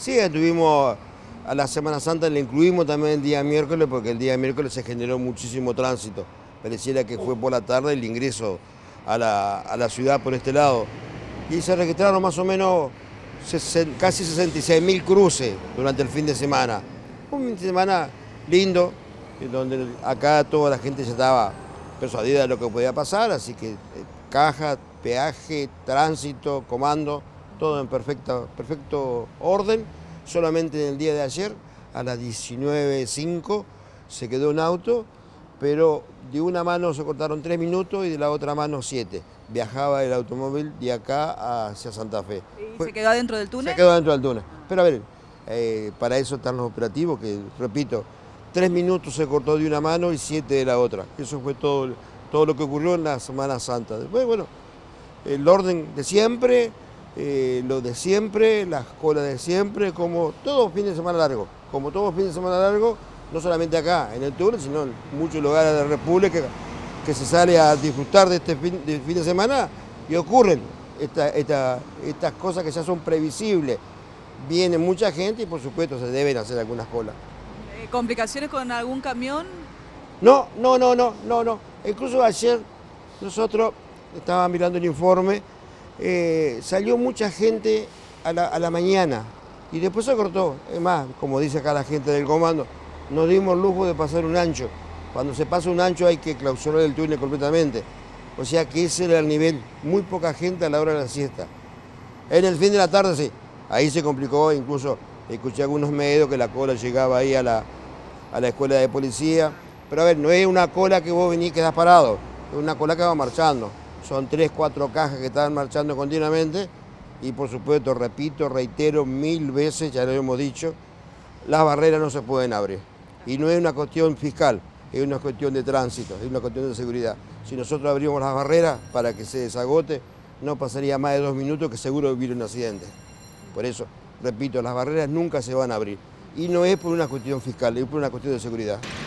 Sí, estuvimos a la Semana Santa, le incluimos también el día miércoles, porque el día miércoles se generó muchísimo tránsito. Pareciera que fue por la tarde el ingreso a la ciudad por este lado. Y se registraron más o menos casi 66.000 cruces durante el fin de semana. Un fin de semana lindo, donde acá toda la gente ya estaba persuadida de lo que podía pasar, así que caja, peaje, tránsito, comando, todo en perfecto orden. Solamente en el día de ayer, a las 19:05, se quedó un auto, pero de una mano se cortaron 3 minutos y de la otra mano 7. Viajaba el automóvil de acá hacia Santa Fe. ¿Y se quedó adentro del túnel? Se quedó dentro del túnel. Pero a ver, para eso están los operativos, que repito, 3 minutos se cortó de una mano y 7 de la otra. Eso fue todo lo que ocurrió en la Semana Santa. Después, bueno, el orden de siempre, lo de siempre, las colas de siempre, como todo fin de semana largo. Como todo fin de semana largo, no solamente acá, en el túnel, sino en muchos lugares de la República que se sale a disfrutar de este fin de semana y ocurren estas cosas que ya son previsibles. Viene mucha gente y por supuesto se deben hacer algunas colas. ¿Complicaciones con algún camión? No. Incluso ayer nosotros estábamos mirando el informe, salió mucha gente a la mañana y después se cortó. Es más, como dice acá la gente del comando, nos dimos lujo de pasar un ancho. Cuando se pasa un ancho hay que clausurar el túnel completamente. O sea que ese era el nivel, muy poca gente a la hora de la siesta. En el fin de la tarde sí, ahí se complicó, incluso escuché algunos medios que la cola llegaba ahí a la escuela de policía. Pero a ver, no es una cola que vos venís y quedás parado, es una cola que va marchando. Son 3, 4 cajas que están marchando continuamente y por supuesto, repito, reitero 1000 veces, ya lo hemos dicho, las barreras no se pueden abrir. Y no es una cuestión fiscal, es una cuestión de tránsito, es una cuestión de seguridad. Si nosotros abrimos las barreras para que se desagote, no pasaría más de 2 minutos que seguro hubiera un accidente. Por eso, repito, las barreras nunca se van a abrir. Y no es por una cuestión fiscal, es por una cuestión de seguridad.